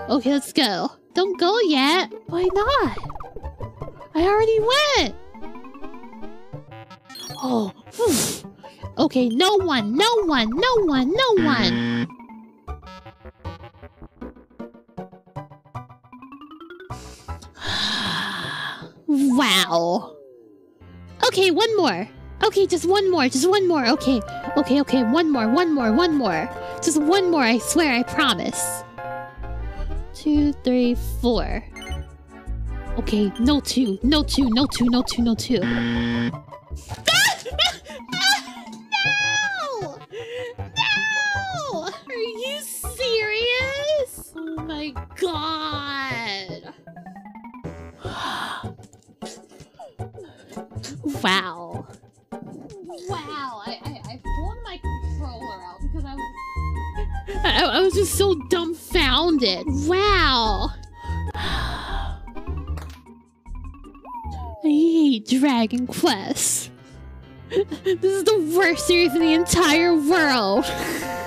Okay, let's go. Don't go yet. Why not? I already went. Oh, phew. Okay, no one. Wow. Okay, one more. Okay, just one more. Okay, one more. Just one more, I swear, I promise. 2, 3, 4. Okay, no two. No! No! Are you serious? Oh my god. Wow. I pulled my controller out because I was just so dumbfounded. Wow. I hate Dragon Quest. This is the worst series in the entire world.